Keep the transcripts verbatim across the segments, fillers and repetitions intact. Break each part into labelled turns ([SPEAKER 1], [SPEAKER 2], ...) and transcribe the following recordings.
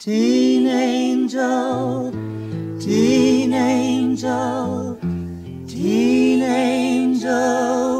[SPEAKER 1] Teen angel, teen angel, teen angel.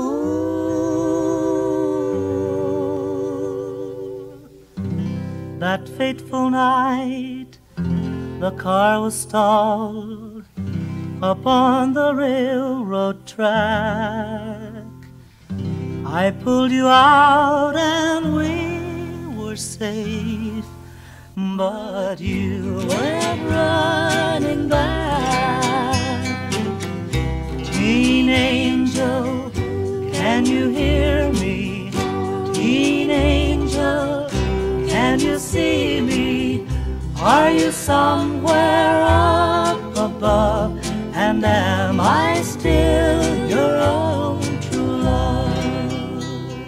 [SPEAKER 1] That fateful night, the car was stalled upon the railroad track. I pulled you out and we were safe, but you went running back. Teen angel, can you hear me? Teen angel, can you see me? Are you somewhere up above? And am I still your own true love?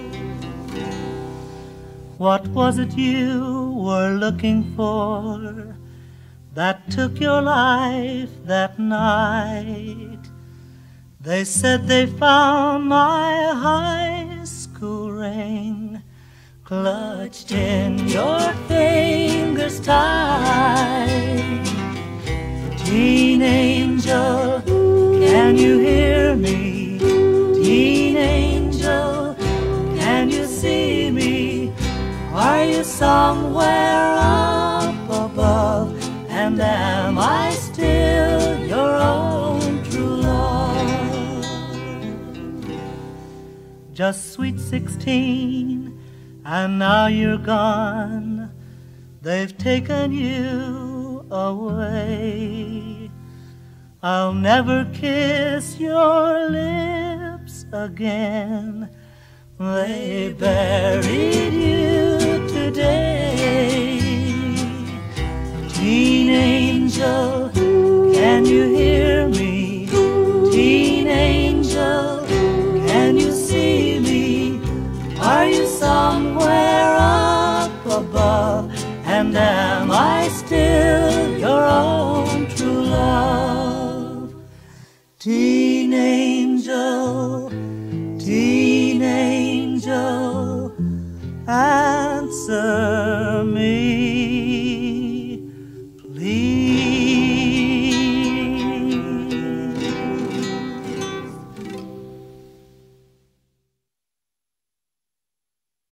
[SPEAKER 1] What was it you were looking for that took your life that night? They said they found my high school ring clutched in your fingers tight. Teen angel, can you hear me? Teen angel, can you see me? Are you somewhere up above? And am I still your own true love? Just sweet sixteen, and now you're gone. They've taken you away. I'll never kiss your lips again. They buried you today. Teen angel, can you hear me? Teen angel, can you see me? Are you somewhere up above? And am I still your own true love? Teen